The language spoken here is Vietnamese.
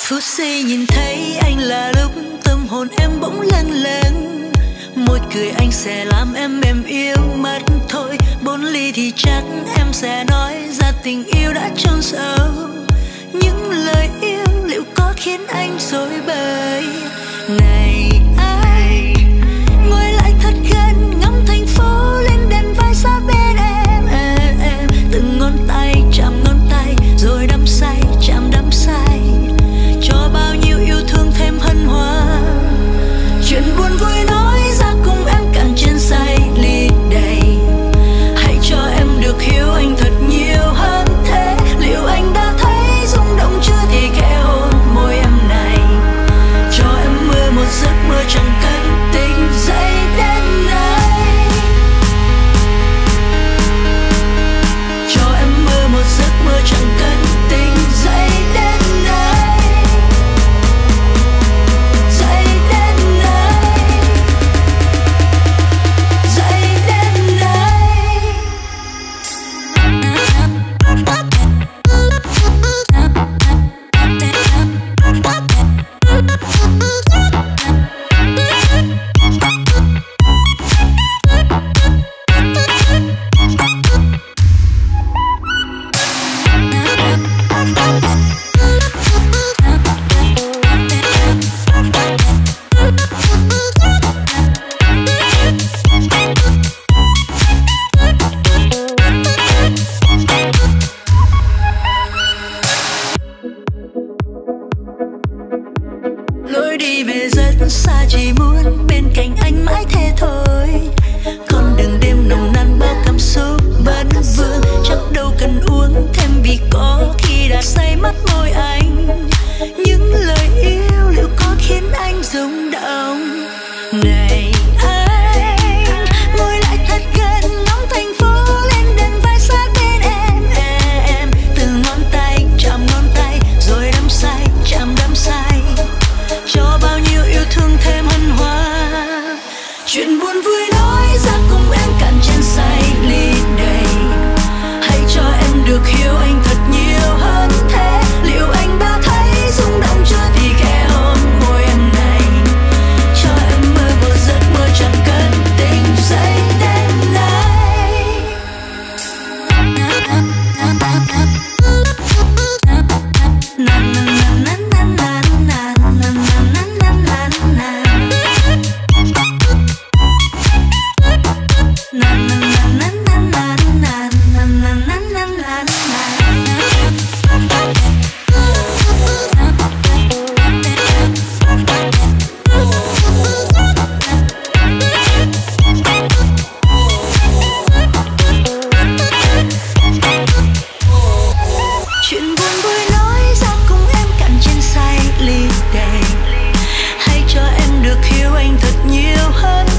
Phút giây nhìn thấy anh là lúc tâm hồn em bỗng lâng lâng, môi cười anh sẽ làm em mềm yêu mất thôi. 4 ly thì chắc em sẽ nói ra tình yêu đã chôn sâu. Những lời yêu liệu có khiến anh rối bời? Này anh, ngồi lại thật gần, ngắm thành phố lên đèn vai xa bên em. Từng ngón tay chạm ngón tay, rồi đắm say chạm đắm say, cho bao nhiêu yêu thương thêm hân hoan. Chuyện buồn vui nói ra cùng em cạn trên say ly đầy. Hãy cho em được hiểu anh thật nhiều hơn thế. Liệu anh đã thấy rung động chưa thì khẽ hôn môi em này, cho em mơ một giấc mơ chẳng cần tỉnh dậy đến nay. Cho em mơ một giấc mơ chẳng cần tỉnh dậy đến nay. Dậy đến nay, dậy đến nay. Lối đi về rất xa, chỉ muốn bên cạnh anh mãi thế thôi. Con đường đêm nồng nàn bao cảm xúc bấn vương, chắc đâu cần uống thêm vì có khi đã say mất môi anh. Những lời yêu liệu có khiến anh rung động? Này anh, ngồi lại thật gần, ngắm thành phố lên đèn vai sát bên em. Từng ngón tay chạm ngón tay, rồi đắm say chạm đắm say, cho bao nhiêu yêu thương thêm hân hoan. Chuyện buồn vui nói ra cùng em cạn trên say ly đầy. Hãy cho em được hiểu anh thật nhiều hơn thế. Liệu anh đã thấy rung động chưa thì khẽ hôn môi em này, cho em mơ một giấc mơ chẳng cần tỉnh dậy đến nay. Chuyện buồn vui nói ra cùng em cạn trên say ly đầy. Hãy cho em được hiểu anh thật nhiều hơn